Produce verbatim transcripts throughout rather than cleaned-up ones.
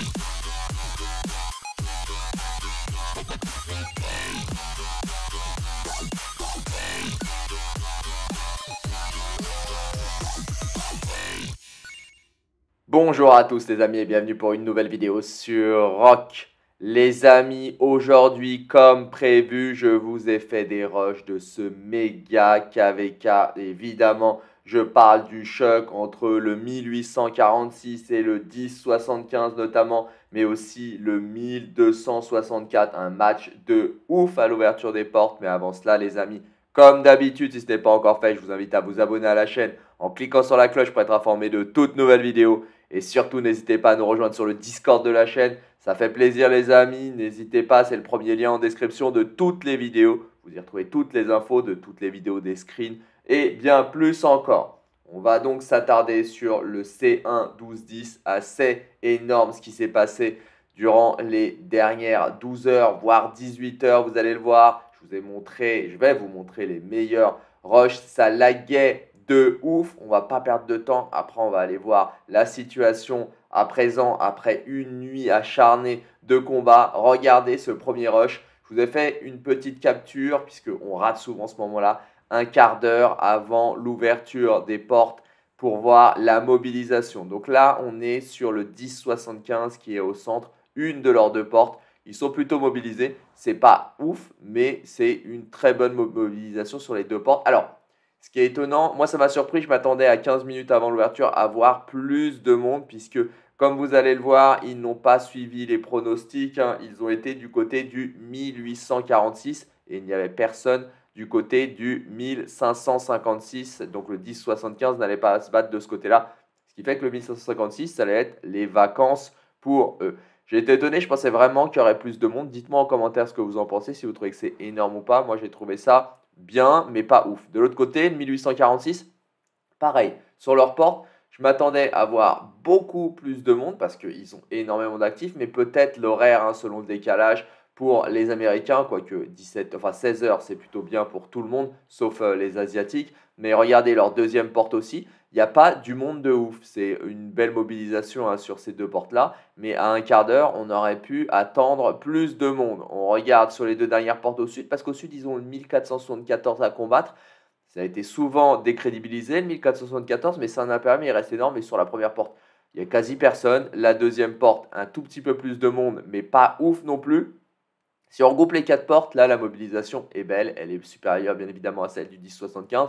Bonjour à tous les amis et bienvenue pour une nouvelle vidéo sur Rock. Les amis, aujourd'hui comme prévu, je vous ai fait des rushs de ce méga K V K. Évidemment, je parle du choc entre le mille huit cent quarante-six et le dix soixante-quinze notamment, mais aussi le mille deux cent soixante-quatre. Un match de ouf à l'ouverture des portes. Mais avant cela les amis, comme d'habitude, si ce n'est pas encore fait, je vous invite à vous abonner à la chaîne en cliquant sur la cloche pour être informé de toutes nouvelles vidéos. Et surtout, n'hésitez pas à nous rejoindre sur le Discord de la chaîne. Ça fait plaisir les amis. N'hésitez pas, c'est le premier lien en description de toutes les vidéos. Vous y retrouvez toutes les infos de toutes les vidéos, des screens et bien plus encore. On va donc s'attarder sur le C un douze dix. Assez énorme ce qui s'est passé durant les dernières douze heures, voire dix-huit heures. Vous allez le voir, je vous ai montré, je vais vous montrer les meilleurs rushs. Ça laguait de ouf, on va pas perdre de temps. Après, on va aller voir la situation à présent après une nuit acharnée de combat. Regardez ce premier rush. Je vous ai fait une petite capture puisqu'on rate souvent ce moment-là. Un quart d'heure avant l'ouverture des portes pour voir la mobilisation. Donc là, on est sur le dix soixante-quinze qui est au centre, une de leurs deux portes. Ils sont plutôt mobilisés. C'est pas ouf, mais c'est une très bonne mobilisation sur les deux portes. Alors, ce qui est étonnant, moi ça m'a surpris, je m'attendais à quinze minutes avant l'ouverture à voir plus de monde puisque comme vous allez le voir, ils n'ont pas suivi les pronostics, hein. Ils ont été du côté du mille huit cent quarante-six et il n'y avait personne du côté du mille cinq cent cinquante-six, donc le dix soixante-quinze n'allait pas se battre de ce côté-là, ce qui fait que le mille cinq cent cinquante-six, ça allait être les vacances pour eux. J'ai été étonné, je pensais vraiment qu'il y aurait plus de monde. Dites-moi en commentaire ce que vous en pensez, si vous trouvez que c'est énorme ou pas. Moi j'ai trouvé ça bien, mais pas ouf. De l'autre côté, le mille huit cent quarante-six, pareil. Sur leur porte, je m'attendais à voir beaucoup plus de monde parce qu'ils ont énormément d'actifs, mais peut-être l'horaire, hein, selon le décalage, pour les Américains, quoique dix-sept, enfin seize heures, c'est plutôt bien pour tout le monde, sauf euh, les Asiatiques. Mais regardez leur deuxième porte aussi. Il n'y a pas du monde de ouf. C'est une belle mobilisation, hein, sur ces deux portes-là. Mais à un quart d'heure, on aurait pu attendre plus de monde. On regarde sur les deux dernières portes au sud, parce qu'au sud, ils ont le mille quatre cent soixante-quatorze à combattre. Ça a été souvent décrédibilisé, le mille quatre cent soixante-quatorze, mais ça en a permis, il reste énorme. Et sur la première porte, il n'y a quasi personne. La deuxième porte, un tout petit peu plus de monde, mais pas ouf non plus. Si on regroupe les quatre portes, là, la mobilisation est belle. Elle est supérieure, bien évidemment, à celle du dix soixante-quinze.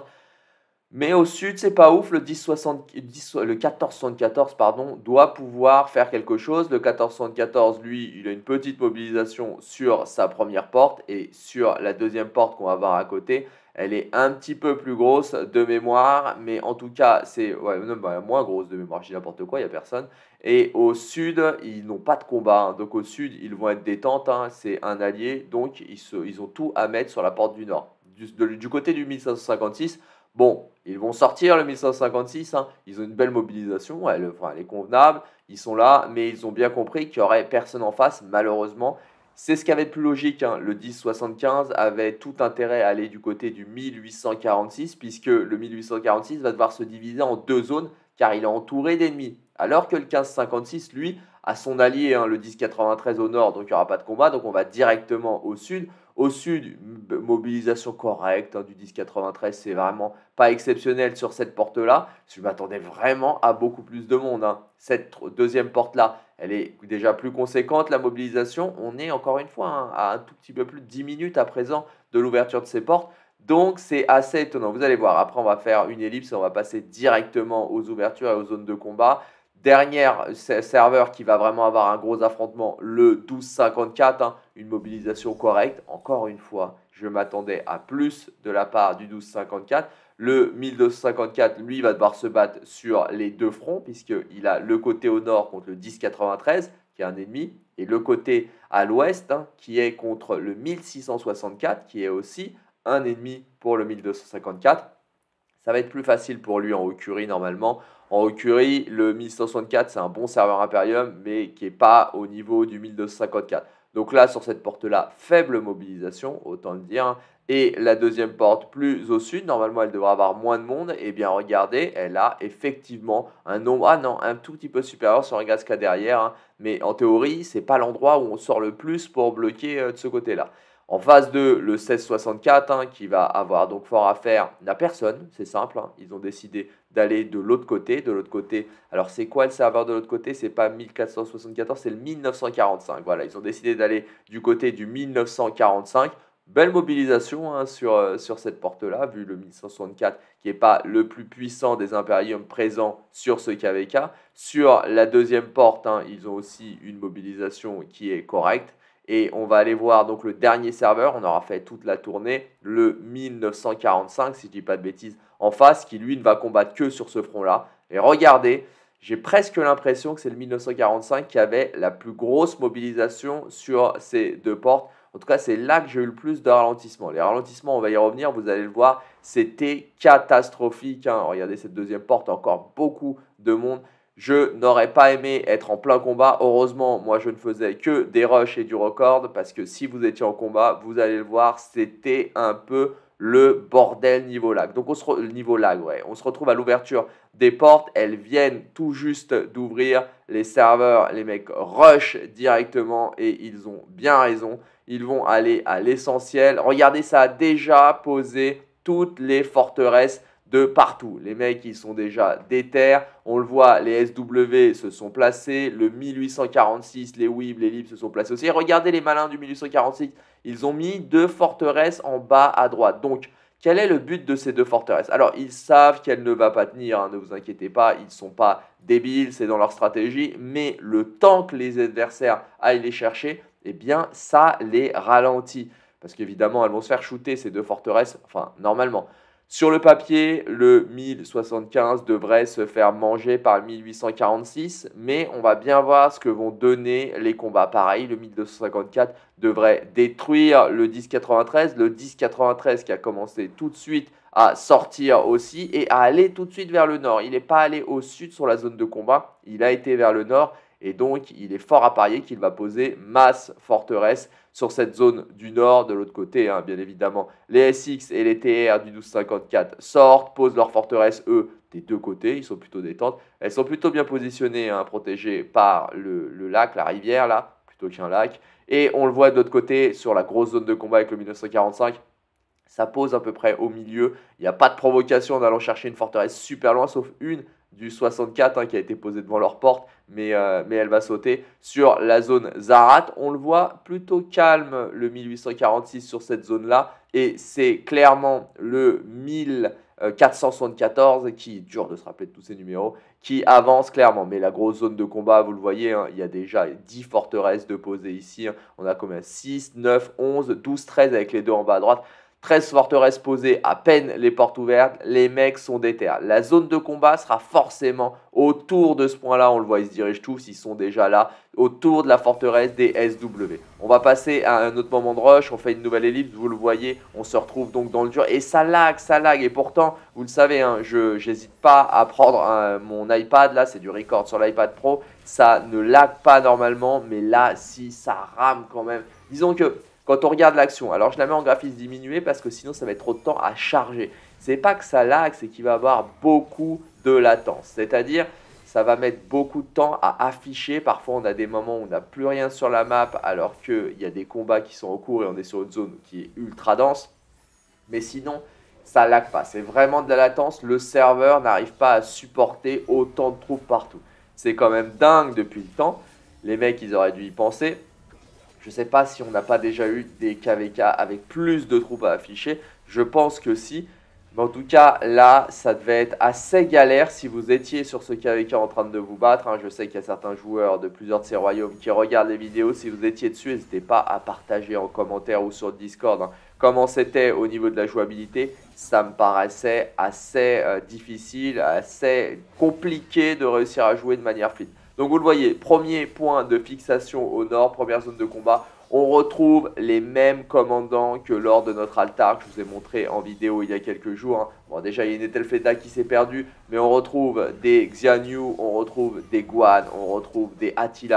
Mais au sud, c'est pas ouf. Le, dix soixante, dix, le quatorze soixante-quatorze pardon, doit pouvoir faire quelque chose. Le quatorze soixante-quatorze, lui, il a une petite mobilisation sur sa première porte. Et sur la deuxième porte qu'on va voir à côté, elle est un petit peu plus grosse de mémoire. Mais en tout cas, c'est ouais, non, bah, moins grosse de mémoire. Je dis n'importe quoi, il n'y a personne. Et au sud, ils n'ont pas de combat, hein. Donc au sud, ils vont être détente, hein. C'est un allié. Donc ils, se, ils ont tout à mettre sur la porte du nord. Du, de, du côté du mille cinq cent cinquante-six, bon, ils vont sortir le mille cinq cent cinquante-six, hein. Ils ont une belle mobilisation, elle, enfin, elle est convenable, ils sont là, mais ils ont bien compris qu'il n'y aurait personne en face, malheureusement. C'est ce qui avait de plus logique, hein. Le dix soixante-quinze avait tout intérêt à aller du côté du mille huit cent quarante-six, puisque le mille huit cent quarante-six va devoir se diviser en deux zones, car il est entouré d'ennemis. Alors que le quinze cinquante-six, lui, a son allié, hein, le dix quatre-vingt-treize au nord, donc il n'y aura pas de combat, donc on va directement au sud. Au sud, mobilisation correcte, hein, du dix quatre-vingt-treize, c'est vraiment pas exceptionnel sur cette porte-là. Je m'attendais vraiment à beaucoup plus de monde, hein. Cette deuxième porte-là, elle est déjà plus conséquente, la mobilisation. On est encore une fois, hein, à un tout petit peu plus de dix minutes à présent de l'ouverture de ces portes. Donc c'est assez étonnant. Vous allez voir, après on va faire une ellipse et on va passer directement aux ouvertures et aux zones de combat. Dernier serveur qui va vraiment avoir un gros affrontement, le douze cinquante-quatre, hein, une mobilisation correcte. Encore une fois, je m'attendais à plus de la part du douze cinquante-quatre. Le mille deux cent cinquante-quatre, lui, va devoir se battre sur les deux fronts, puisqu'il a le côté au nord contre le dix quatre-vingt-treize, qui est un ennemi, et le côté à l'ouest, hein, qui est contre le mille six cent soixante-quatre, qui est aussi un ennemi pour le mille deux cent cinquante-quatre. Ça va être plus facile pour lui en Haut-Curie normalement. En Haut-Curie, le mille cent soixante-quatre, c'est un bon serveur Imperium, mais qui n'est pas au niveau du mille deux cent cinquante-quatre. Donc là, sur cette porte-là, faible mobilisation, autant le dire, hein. Et la deuxième porte plus au sud, normalement elle devrait avoir moins de monde. Et bien regardez, elle a effectivement un nombre, ah non, un tout petit peu supérieur si on regarde ce qu'il y a derrière, hein. Mais en théorie, c'est pas l'endroit où on sort le plus pour bloquer euh, de ce côté-là. En phase deux, le seize soixante-quatre, hein, qui va avoir donc fort à faire, n'a personne, c'est simple, hein. Ils ont décidé d'aller de l'autre côté, de l'autre côté. Alors c'est quoi le serveur de l'autre côté? C'est pas mille quatre cent soixante-quatorze, c'est le mille neuf cent quarante-cinq. Voilà, ils ont décidé d'aller du côté du mille neuf cent quarante-cinq. Belle mobilisation, hein, sur, euh, sur cette porte-là, vu le mille cent soixante-quatre qui n'est pas le plus puissant des Imperium présents sur ce K V K. Sur la deuxième porte, hein, ils ont aussi une mobilisation qui est correcte. Et on va aller voir donc le dernier serveur, on aura fait toute la tournée, le mille neuf cent quarante-cinq, si je ne dis pas de bêtises, en face, qui lui ne va combattre que sur ce front-là. Et regardez, j'ai presque l'impression que c'est le mille neuf cent quarante-cinq qui avait la plus grosse mobilisation sur ces deux portes. En tout cas, c'est là que j'ai eu le plus de ralentissements. Les ralentissements, on va y revenir, vous allez le voir, c'était catastrophique, hein. Regardez cette deuxième porte, encore beaucoup de monde. Je n'aurais pas aimé être en plein combat. Heureusement, moi, je ne faisais que des rushs et du record parce que si vous étiez en combat, vous allez le voir, c'était un peu le bordel niveau lag. Donc, on se re... niveau lag, ouais. On se retrouve à l'ouverture des portes. Elles viennent tout juste d'ouvrir. Les serveurs, les mecs rush directement et ils ont bien raison. Ils vont aller à l'essentiel. Regardez, ça a déjà posé toutes les forteresses de partout. Les mecs, ils sont déjà déter. On le voit, les S W se sont placés. Le mille huit cent quarante-six, les Weeb, les Lib se sont placés aussi. Et regardez les malins du mille huit cent quarante-six. Ils ont mis deux forteresses en bas à droite. Donc, quel est le but de ces deux forteresses? Alors, ils savent qu'elles ne vont pas tenir, hein, ne vous inquiétez pas. Ils ne sont pas débiles, c'est dans leur stratégie. Mais le temps que les adversaires aillent les chercher, eh bien, ça les ralentit. Parce qu'évidemment, elles vont se faire shooter, ces deux forteresses, enfin, normalement. Sur le papier, le mille soixante-quinze devrait se faire manger par le mille huit cent quarante-six, mais on va bien voir ce que vont donner les combats. Pareil, le mille deux cent cinquante-quatre devrait détruire le dix quatre-vingt-treize, le dix quatre-vingt-treize qui a commencé tout de suite à sortir aussi et à aller tout de suite vers le nord. Il n'est pas allé au sud sur la zone de combat, il a été vers le nord. Et donc, il est fort à parier qu'il va poser masse forteresse sur cette zone du nord, de l'autre côté, hein, bien évidemment. Les S X et les T R du douze cinquante-quatre sortent, posent leur forteresse, eux, des deux côtés. Ils sont plutôt détentes. Elles sont plutôt bien positionnées, hein, protégées par le, le lac, la rivière, là, plutôt qu'un lac. Et on le voit de l'autre côté, sur la grosse zone de combat avec le mille neuf cent quarante-cinq. Ça pose à peu près au milieu. Il n'y a pas de provocation en allant chercher une forteresse super loin, sauf une du soixante-quatre, hein, qui a été posée devant leur porte, mais, euh, mais elle va sauter sur la zone Zarat. On le voit plutôt calme, le mille huit cent quarante-six sur cette zone-là, et c'est clairement le mille quatre cent soixante-quatorze, qui est dur de se rappeler de tous ces numéros, qui avance clairement. Mais la grosse zone de combat, vous le voyez, hein, il y a déjà dix forteresses de posées ici, hein. On a combien? six, neuf, onze, douze, treize avec les deux en bas à droite. treize forteresses posées, à peine les portes ouvertes, les mecs sont déter. La zone de combat sera forcément autour de ce point-là, on le voit, ils se dirigent tous, ils sont déjà là, autour de la forteresse des S W. On va passer à un autre moment de rush, on fait une nouvelle ellipse, vous le voyez, on se retrouve donc dans le dur, et ça lag, ça lag, et pourtant, vous le savez, hein, je n'hésite pas à prendre un, mon iPad, là c'est du record sur l'iPad Pro, ça ne lag pas normalement, mais là, si, ça rame quand même. Disons que quand on regarde l'action, alors je la mets en graphisme diminué parce que sinon ça va être trop de temps à charger. C'est pas que ça lag, c'est qu'il va y avoir beaucoup de latence. C'est-à-dire, ça va mettre beaucoup de temps à afficher. Parfois, on a des moments où on n'a plus rien sur la map alors qu'il y a des combats qui sont en cours et on est sur une zone qui est ultra dense. Mais sinon, ça lag pas. C'est vraiment de la latence. Le serveur n'arrive pas à supporter autant de troupes partout. C'est quand même dingue depuis le temps. Les mecs, ils auraient dû y penser. Je ne sais pas si on n'a pas déjà eu des K V K avec plus de troupes à afficher. Je pense que si. Mais en tout cas, là, ça devait être assez galère si vous étiez sur ce K V K en train de vous battre, hein. Je sais qu'il y a certains joueurs de plusieurs de ces royaumes qui regardent les vidéos. Si vous étiez dessus, n'hésitez pas à partager en commentaire ou sur le Discord, hein, comment c'était au niveau de la jouabilité. Ça me paraissait assez euh, difficile, assez compliqué de réussir à jouer de manière fluide. Donc vous le voyez, premier point de fixation au nord, première zone de combat. On retrouve les mêmes commandants que lors de notre altar que je vous ai montré en vidéo il y a quelques jours, hein. Bon, déjà, il y a une Etelfleda qui s'est perdue, mais on retrouve des Xianyu, on retrouve des Guan, on retrouve des Attila.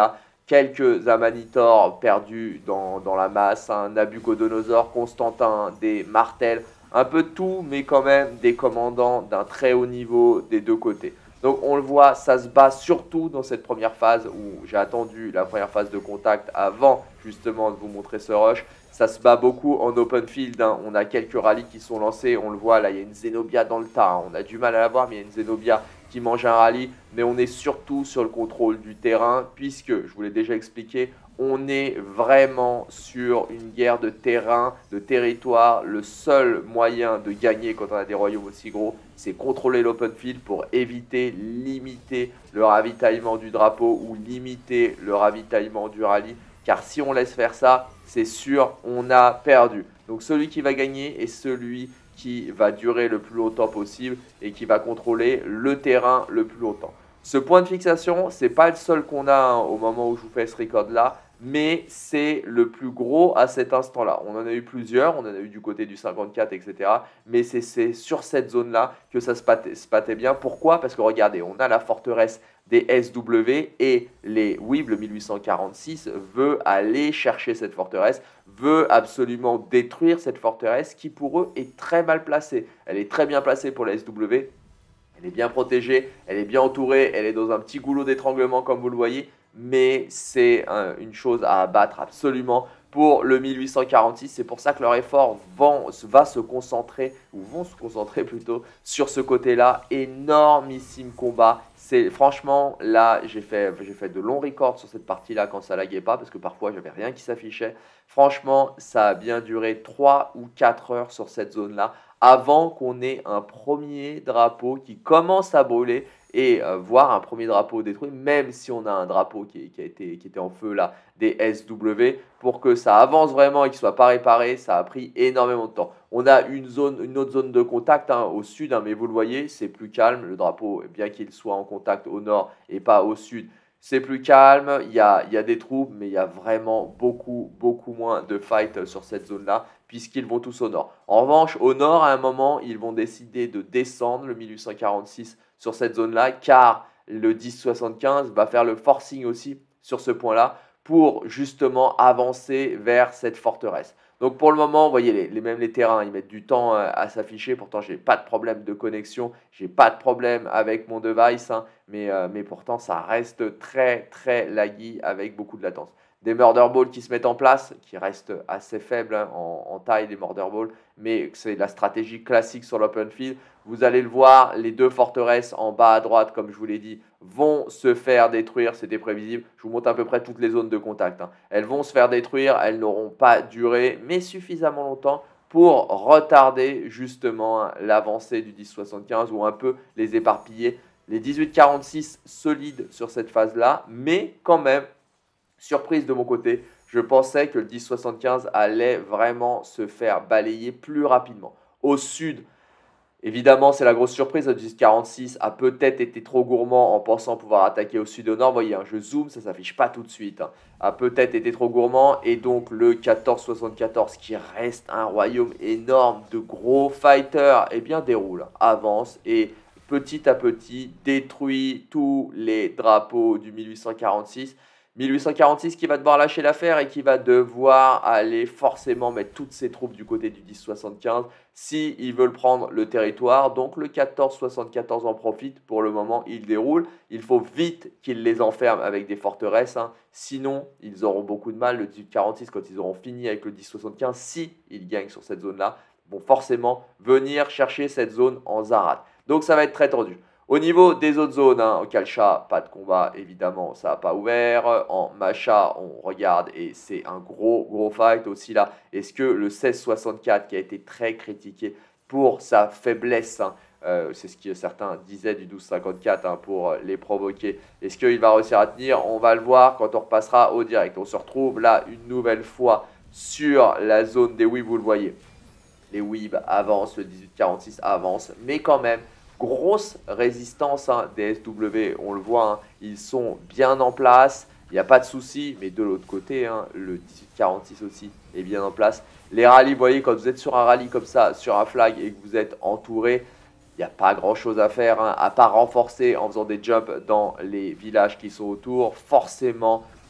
quelques Amanitors perdus dans, dans la masse, un Nabucodonosor, Constantin, des Martels, un peu de tout, mais quand même des commandants d'un très haut niveau des deux côtés. Donc on le voit, ça se bat surtout dans cette première phase où j'ai attendu la première phase de contact avant justement de vous montrer ce rush. Ça se bat beaucoup en open field, hein. On a quelques rallyes qui sont lancés, on le voit là, il y a une Zenobia dans le tas, hein. On a du mal à la voir, mais il y a une Zenobia qui mange un rallye, mais on est surtout sur le contrôle du terrain, puisque, je vous l'ai déjà expliqué, on est vraiment sur une guerre de terrain, de territoire. Le seul moyen de gagner quand on a des royaumes aussi gros, c'est contrôler l'open field pour éviter, limiter le ravitaillement du drapeau ou limiter le ravitaillement du rallye. Car si on laisse faire ça, c'est sûr, on a perdu. Donc celui qui va gagner est celui qui va durer le plus longtemps possible et qui va contrôler le terrain le plus longtemps. Ce point de fixation, ce n'est pas le seul qu'on a hein, au moment où je vous fais ce record-là, mais c'est le plus gros à cet instant-là. On en a eu plusieurs, on en a eu du côté du cinquante-quatre, et cetera. Mais c'est sur cette zone-là que ça se battait, se battait bien. Pourquoi? Parce que regardez, on a la forteresse des S W et les Weeb, le mille huit cent quarante-six, veut aller chercher cette forteresse, veut absolument détruire cette forteresse qui pour eux est très mal placée. Elle est très bien placée pour les S W, elle est bien protégée, elle est bien entourée, elle est dans un petit goulot d'étranglement comme vous le voyez, mais c'est un, une chose à abattre absolument pour le mille huit cent quarante-six. C'est pour ça que leur effort vont, va se concentrer, ou vont se concentrer plutôt, sur ce côté-là. Énormissime combat. C'est franchement, là, j'ai fait, j'ai fait de longs records sur cette partie-là quand ça laguait pas, parce que parfois, j'avais rien qui s'affichait. Franchement, ça a bien duré trois ou quatre heures sur cette zone-là, avant qu'on ait un premier drapeau qui commence à brûler et euh, voir un premier drapeau détruit, même si on a un drapeau qui, qui, a été, qui était en feu là, des S W, pour que ça avance vraiment et qu'il ne soit pas réparé, ça a pris énormément de temps. On a une, zone, une autre zone de contact hein, au sud, hein, mais vous le voyez, c'est plus calme. Le drapeau, bien qu'il soit en contact au nord et pas au sud, c'est plus calme, il y, a, il y a des troupes, mais il y a vraiment beaucoup, beaucoup moins de fight sur cette zone-là, puisqu'ils vont tous au nord. En revanche, au nord, à un moment, ils vont décider de descendre le mille huit cent quarante-six sur cette zone-là, car le dix soixante-quinze va faire le forcing aussi sur ce point-là, pour justement avancer vers cette forteresse. Donc pour le moment, vous voyez, les, les, même les terrains, ils mettent du temps euh, à s'afficher. Pourtant, je n'ai pas de problème de connexion, je n'ai pas de problème avec mon device, hein, mais, euh, mais pourtant, ça reste très, très laggy avec beaucoup de latence. Des murder balls qui se mettent en place, qui restent assez faibles hein, en, en taille, des murder balls, mais c'est la stratégie classique sur l'open field. Vous allez le voir, les deux forteresses en bas à droite, comme je vous l'ai dit, vont se faire détruire, c'était prévisible. Je vous montre à peu près toutes les zones de contact. Hein. Elles vont se faire détruire, elles n'auront pas duré, mais suffisamment longtemps pour retarder justement hein, l'avancée du dix soixante-quinze ou un peu les éparpiller. Les dix-huit quarante-six solides sur cette phase-là, mais quand même, surprise de mon côté, je pensais que le dix soixante-quinze allait vraiment se faire balayer plus rapidement. Au sud, évidemment, c'est la grosse surprise. Le dix quarante-six a peut-être été trop gourmand en pensant pouvoir attaquer au sud et au nord. Vous voyez, hein, je zoome, ça ne s'affiche pas tout de suite. Hein. A peut-être été trop gourmand. Et donc, le quatorze soixante-quatorze, qui reste un royaume énorme de gros fighters, eh bien, déroule, avance et petit à petit détruit tous les drapeaux du mille huit cent quarante-six. mille huit cent quarante-six qui va devoir lâcher l'affaire et qui va devoir aller forcément mettre toutes ses troupes du côté du dix soixante-quinze s'ils veulent prendre le territoire. Donc le quatorze soixante-quatorze en profite. Pour le moment, il déroule. Il faut vite qu'ils les enferment avec des forteresses. Hein. Sinon, ils auront beaucoup de mal. Le dix quarante-six, quand ils auront fini avec le dix soixante-quinze, si ils gagnent sur cette zone-là, vont forcément venir chercher cette zone en Zarat. Donc ça va être très tendu. Au niveau des autres zones, hein, en Kalcha, pas de combat, évidemment, ça n'a pas ouvert. En Macha, on regarde et c'est un gros, gros fight aussi là. Est-ce que le seize soixante-quatre, qui a été très critiqué pour sa faiblesse, hein, euh, c'est ce que certains disaient du douze cinquante-quatre hein, pour les provoquer, est-ce qu'il va réussir à tenir? On va le voir quand on repassera au direct. On se retrouve là une nouvelle fois sur la zone des Weeb, vous le voyez. Les Weeb avancent, le dix-huit quarante-six avance, mais quand même, grosse résistance hein, des S W, on le voit, hein, ils sont bien en place, il n'y a pas de souci, mais de l'autre côté, hein, le dix-huit quarante-six aussi est bien en place. Les rallyes, vous voyez, quand vous êtes sur un rallye comme ça, sur un flag et que vous êtes entouré, il n'y a pas grand chose à faire, hein, à part renforcer en faisant des jumps dans les villages qui sont autour. Forcément,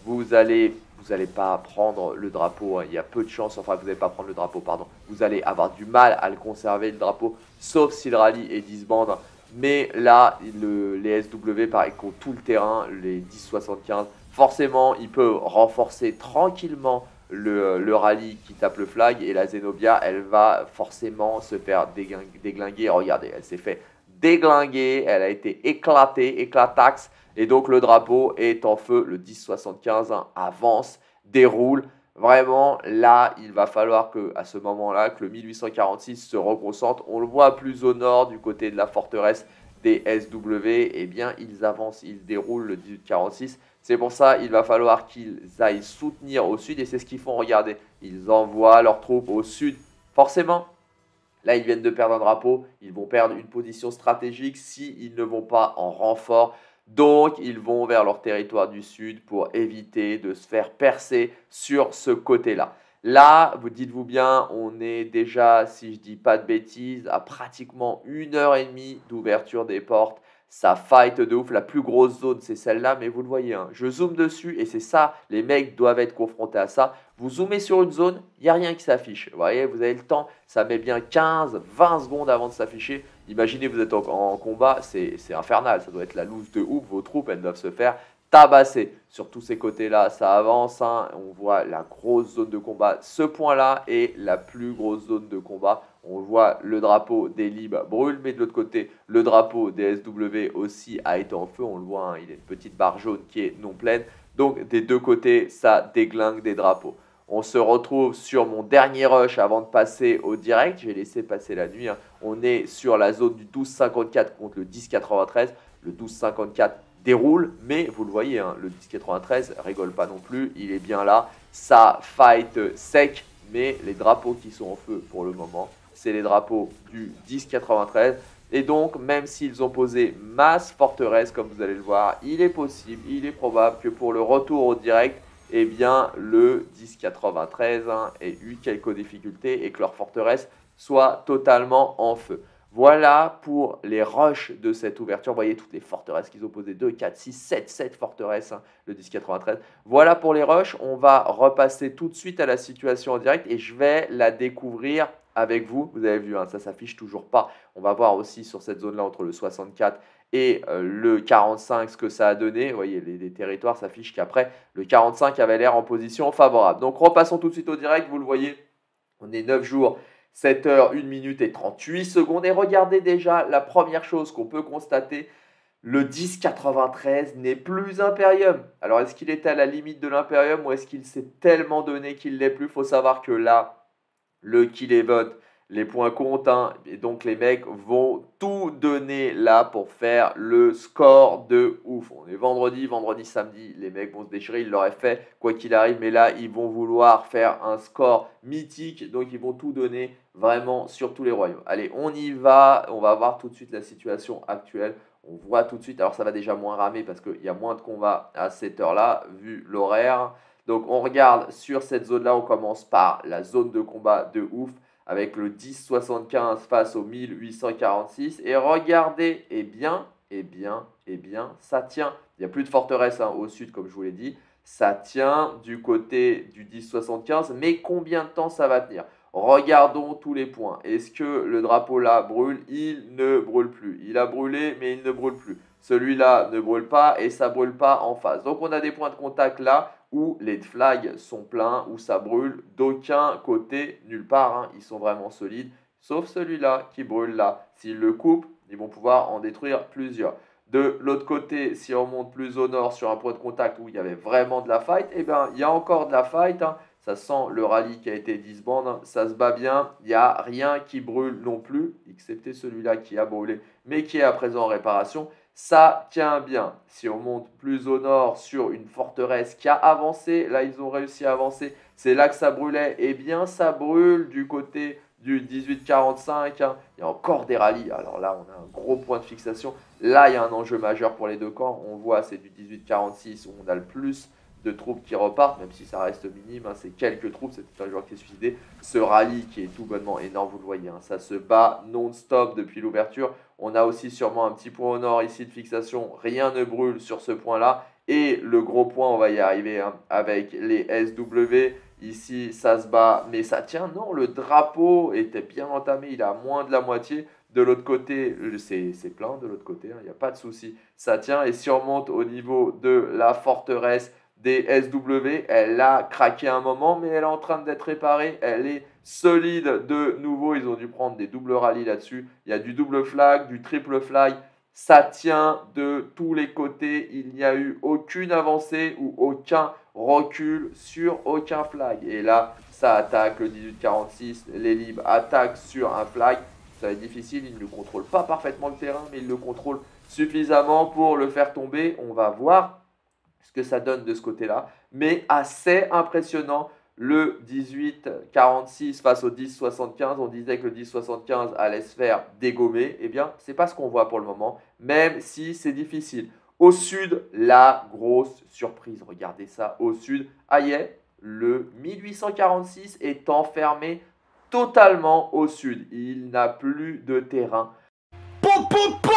vous allez, vous allez pas prendre le drapeau, hein. Il y a peu de chances, enfin vous n'allez pas prendre le drapeau, pardon. Vous allez avoir du mal à le conserver, le drapeau, sauf si le rallye est disband. Mais là, le, les S W, pareil, qui ont tout le terrain, les dix soixante-quinze, forcément, il peut renforcer tranquillement le, le rallye qui tape le flag. Et la Zenobia, elle va forcément se faire déglinguer. Regardez, elle s'est fait déglinguer, elle a été éclatée, éclataxe. Et donc, le drapeau est en feu. Le dix soixante-quinze hein, avance, déroule. Vraiment, là, il va falloir que, à ce moment-là, que le mille huit cent quarante-six se reconcentre. On le voit plus au nord, du côté de la forteresse des S W. Eh bien, ils avancent, ils déroulent le dix-huit quarante-six. C'est pour ça qu'il va falloir qu'ils aillent soutenir au sud. Et c'est ce qu'ils font, regardez. Ils envoient leurs troupes au sud. Forcément, là, ils viennent de perdre un drapeau. Ils vont perdre une position stratégique s'ils ne vont pas en renfort. Donc, ils vont vers leur territoire du sud pour éviter de se faire percer sur ce côté-là. Là, vous dites-vous bien, on est déjà, si je ne dis pas de bêtises, à pratiquement une heure et demie d'ouverture des portes. Ça fight de ouf. La plus grosse zone, c'est celle-là, mais vous le voyez, hein, je zoome dessus et c'est ça, les mecs doivent être confrontés à ça. Vous zoomez sur une zone, il n'y a rien qui s'affiche. Vous voyez, vous avez le temps, ça met bien quinze vingt secondes avant de s'afficher. Imaginez, vous êtes en, en combat, c'est infernal, ça doit être la loose de ouf. Vos troupes, elles doivent se faire tabasser. Sur tous ces côtés-là, ça avance. Hein, on voit la grosse zone de combat. Ce point-là est la plus grosse zone de combat. On voit le drapeau des Libs brûle, mais de l'autre côté, le drapeau des S W aussi a été en feu. On le voit, hein, il y a une petite barre jaune qui est non pleine. Donc, des deux côtés, ça déglingue des drapeaux. On se retrouve sur mon dernier rush avant de passer au direct. J'ai laissé passer la nuit. Hein. On est sur la zone du douze cinquante-quatre contre le dix quatre-vingt-treize. Le douze cinquante-quatre déroule, mais vous le voyez, hein, le dix quatre-vingt-treize rigole pas non plus. Il est bien là. Ça fight sec, mais les drapeaux qui sont en feu pour le moment, c'est les drapeaux du dix quatre-vingt-treize. Et donc, même s'ils ont posé masse forteresse, comme vous allez le voir, il est possible, il est probable que pour le retour au direct, eh bien, le dix quatre-vingt-treize hein, ait eu quelques difficultés et que leur forteresse soit totalement en feu. Voilà pour les rushs de cette ouverture. Vous voyez toutes les forteresses qu'ils ont posées, deux, quatre, six, sept, sept forteresses, hein, le dix quatre-vingt-treize. Voilà pour les rushs. On va repasser tout de suite à la situation en direct et je vais la découvrir avec vous. Vous avez vu, hein, ça ne s'affiche toujours pas. On va voir aussi sur cette zone-là entre le soixante-quatre et euh, le quarante-cinq ce que ça a donné. Vous voyez, les, les territoires s'affichent qu'après, le quarante-cinq avait l'air en position favorable. Donc, repassons tout de suite au direct. Vous le voyez, on est neuf jours, sept heures, une minute et trente-huit secondes. Et regardez déjà la première chose qu'on peut constater. Le dix quatre-vingt-treize n'est plus Imperium. Alors, est-ce qu'il était à la limite de l'Imperium ou est-ce qu'il s'est tellement donné qu'il ne l'est plus? Il faut savoir que là, le kill et vote, les points comptent. Hein, et donc, les mecs vont tout donner là pour faire le score de ouf. On est vendredi, vendredi, samedi. Les mecs vont se déchirer. Ils l'auraient fait quoi qu'il arrive. Mais là, ils vont vouloir faire un score mythique. Donc, ils vont tout donner vraiment sur tous les royaumes. Allez, on y va. On va voir tout de suite la situation actuelle. On voit tout de suite, alors ça va déjà moins ramer parce qu'il y a moins de combats à cette heure-là, vu l'horaire. Donc on regarde sur cette zone-là, on commence par la zone de combat de ouf, avec le dix soixante-quinze face au mille huit cent quarante-six. Et regardez, eh bien, eh bien, eh bien, ça tient. Il n'y a plus de forteresse hein, au sud, comme je vous l'ai dit. Ça tient du côté du dix soixante-quinze, mais combien de temps ça va tenir? Regardons tous les points. Est-ce que le drapeau là brûle? Il ne brûle plus. Il a brûlé, mais il ne brûle plus. Celui-là ne brûle pas et ça ne brûle pas en face. Donc on a des points de contact là où les flags sont pleins, où ça brûle d'aucun côté, nulle part. Hein. Ils sont vraiment solides, sauf celui-là qui brûle là. S'ils le coupent, ils vont pouvoir en détruire plusieurs. De l'autre côté, si on monte plus au nord sur un point de contact où il y avait vraiment de la fight, eh bien, il y a encore de la fight. Hein. Ça sent le rallye qui a été disband, ça se bat bien, il n'y a rien qui brûle non plus, excepté celui-là qui a brûlé, mais qui est à présent en réparation. Ça tient bien. Si on monte plus au nord sur une forteresse qui a avancé, là ils ont réussi à avancer, c'est là que ça brûlait, eh bien ça brûle du côté du dix-huit quarante-cinq, hein. Il y a encore des rallyes, alors là on a un gros point de fixation, là il y a un enjeu majeur pour les deux camps, on voit c'est du dix-huit quarante-six où on a le plus de troupes qui repartent, même si ça reste minime, hein, c'est quelques troupes, c'est un joueur qui est suicidé. Ce rallye qui est tout bonnement énorme, vous le voyez, hein, ça se bat non-stop depuis l'ouverture. On a aussi sûrement un petit point au nord ici de fixation, rien ne brûle sur ce point-là. Et le gros point, on va y arriver hein, avec les S W. Ici, ça se bat, mais ça tient. Non, le drapeau était bien entamé, il a moins de la moitié. De l'autre côté, c'est plein de l'autre côté, il hein, n'y a pas de souci. Ça tient. Et si on monte au niveau de la forteresse des S W, elle a craqué un moment, mais elle est en train d'être réparée. Elle est solide de nouveau. Ils ont dû prendre des doubles rallyes là-dessus. Il y a du double flag, du triple flag. Ça tient de tous les côtés. Il n'y a eu aucune avancée ou aucun recul sur aucun flag. Et là, ça attaque le dix-huit quarante-six. Les libres attaquent sur un flag. Ça va être difficile. Il ne contrôle pas parfaitement le terrain, mais il le contrôle suffisamment pour le faire tomber. On va voir ce que ça donne de ce côté-là. Mais assez impressionnant. Le dix-huit quarante-six face au dix soixante-quinze, on disait que le dix soixante-quinze allait se faire dégommer. Eh bien, ce n'est pas ce qu'on voit pour le moment, même si c'est difficile. Au sud, la grosse surprise. Regardez ça, au sud, aïe, le mille huit cent quarante-six est enfermé totalement au sud. Il n'a plus de terrain. Pom, pom, pom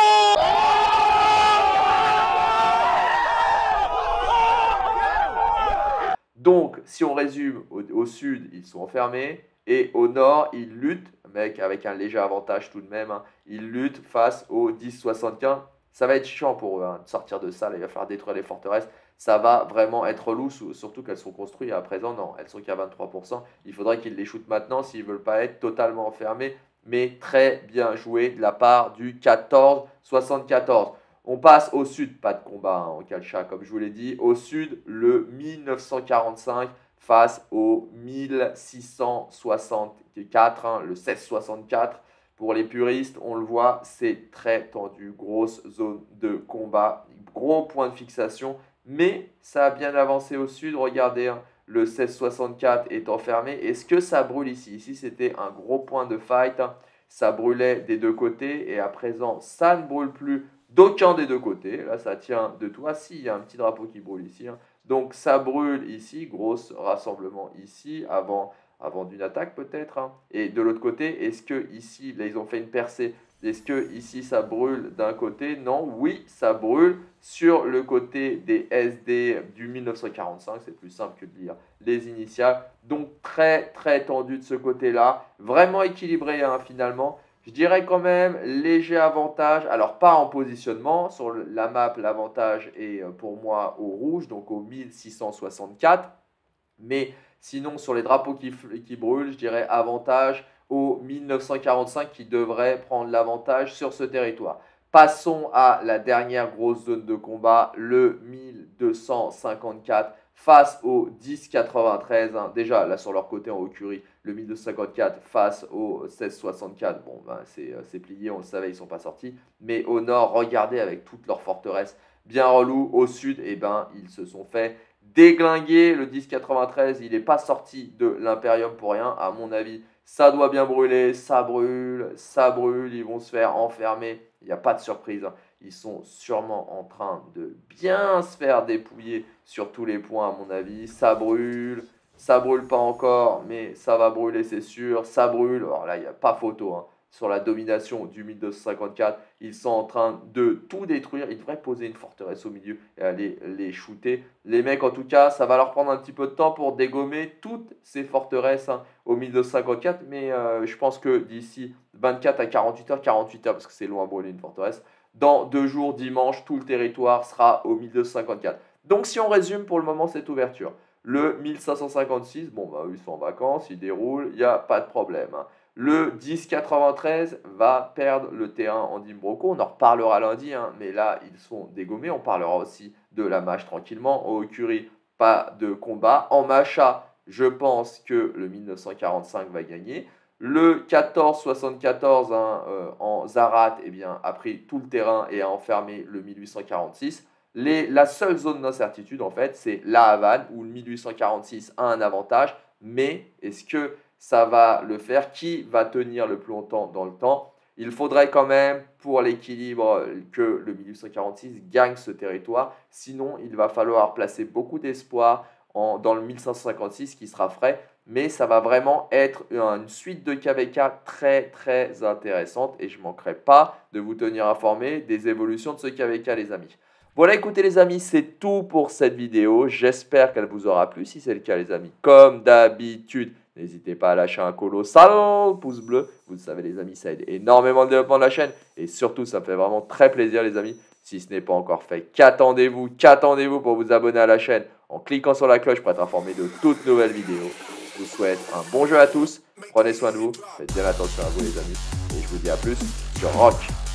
Donc, si on résume, au, au sud, ils sont enfermés. Et au nord, ils luttent, mec, avec un léger avantage tout de même. Hein, ils luttent face au dix soixante-quinze. Ça va être chiant pour eux hein, de sortir de ça. Là, il va falloir détruire les forteresses. Ça va vraiment être relou, surtout qu'elles sont construites à présent. Non, elles sont qu'à vingt-trois pour cent. Il faudrait qu'ils les shootent maintenant s'ils ne veulent pas être totalement enfermés. Mais très bien joué de la part du quatorze soixante-quatorze. On passe au sud, pas de combat hein, en Calcha, comme je vous l'ai dit. Au sud, le mille neuf cent quarante-cinq face au mille six cent soixante-quatre, hein, le seize soixante-quatre. Pour les puristes, on le voit, c'est très tendu. Grosse zone de combat, gros point de fixation. Mais ça a bien avancé au sud. Regardez, hein, le seize soixante-quatre est enfermé. Est-ce que ça brûle ici? Ici, c'était un gros point de fight. Hein. Ça brûlait des deux côtés. Et à présent, ça ne brûle plus d'aucun des deux côtés. Là, ça tient de tout. Ah si, il y a un petit drapeau qui brûle ici. Hein. Donc, ça brûle ici. Gros rassemblement ici, avant, avant d'une attaque peut-être. Hein. Et de l'autre côté, est-ce que ici, là, ils ont fait une percée. Est-ce que ici, ça brûle d'un côté? Non. Oui, ça brûle sur le côté des S D du mille neuf cent quarante-cinq. C'est plus simple que de lire les initiales. Donc, très, très tendu de ce côté-là. Vraiment équilibré, hein, finalement. Je dirais quand même léger avantage, alors pas en positionnement, sur la map l'avantage est pour moi au rouge, donc au mille six cent soixante-quatre, mais sinon sur les drapeaux qui, qui brûlent, je dirais avantage au mille neuf cent quarante-cinq qui devrait prendre l'avantage sur ce territoire. Passons à la dernière grosse zone de combat, le mille deux cent cinquante-quatre face au dix quatre-vingt-treize. Hein. Déjà, là sur leur côté en Haut-Curie, le mille deux cent cinquante-quatre face au seize soixante-quatre. Bon, ben, c'est plié, on le savait, ils ne sont pas sortis. Mais au nord, regardez avec toutes leurs forteresses bien relou. Au sud, eh ben, ils se sont fait déglinguer. Le dix quatre-vingt-treize, il n'est pas sorti de l'Imperium pour rien. À mon avis, ça doit bien brûler. Ça brûle, ça brûle. Ils vont se faire enfermer. Il n'y a pas de surprise. Hein. Ils sont sûrement en train de bien se faire dépouiller sur tous les points, à mon avis. Ça brûle. Ça brûle pas encore, mais ça va brûler, c'est sûr. Ça brûle. Alors là, il n'y a pas photo. Hein. Sur la domination du mille deux cent cinquante-quatre, ils sont en train de tout détruire. Ils devraient poser une forteresse au milieu et aller les shooter. Les mecs, en tout cas, ça va leur prendre un petit peu de temps pour dégommer toutes ces forteresses hein, au mille deux cent cinquante-quatre. Mais euh, je pense que d'ici vingt-quatre à quarante-huit heures, quarante-huit heures, parce que c'est long à brûler une forteresse, dans deux jours, dimanche, tout le territoire sera au mille deux cent cinquante-quatre. Donc, si on résume pour le moment cette ouverture, le mille cinq cent cinquante-six, bon, bah, ils sont en vacances, ils déroulent, il n'y a pas de problème. Hein. Le dix quatre-vingt-treize va perdre le terrain en Dimbroco. On en reparlera lundi, hein, mais là, ils sont dégommés. On parlera aussi de la match tranquillement. Au Curie, pas de combat. En Macha, je pense que le mille neuf cent quarante-cinq va gagner. Le quatorze soixante-quatorze hein, euh, en Zarat eh bien, a pris tout le terrain et a enfermé le mille huit cent quarante-six. Les, la seule zone d'incertitude, en fait, c'est la Havane, où le mille huit cent quarante-six a un avantage. Mais est-ce que ça va le faire? Qui va tenir le plus longtemps dans le temps? Il faudrait quand même, pour l'équilibre, que le mille huit cent quarante-six gagne ce territoire. Sinon, il va falloir placer beaucoup d'espoir dans le mille cinq cent cinquante-six qui sera frais. Mais ça va vraiment être une suite de K V K très très intéressante. Et je ne manquerai pas de vous tenir informé des évolutions de ce K V K, les amis. Voilà, écoutez les amis, c'est tout pour cette vidéo. J'espère qu'elle vous aura plu. Si c'est le cas les amis, comme d'habitude, n'hésitez pas à lâcher un colossal pouce bleu. Vous le savez les amis, ça aide énormément le développement de la chaîne. Et surtout, ça me fait vraiment très plaisir les amis. Si ce n'est pas encore fait, qu'attendez-vous Qu'attendez-vous pour vous abonner à la chaîne en cliquant sur la cloche pour être informé de toutes nouvelles vidéos. Je vous souhaite un bon jeu à tous. Prenez soin de vous. Faites bien attention à vous les amis. Et je vous dis à plus sur Rock.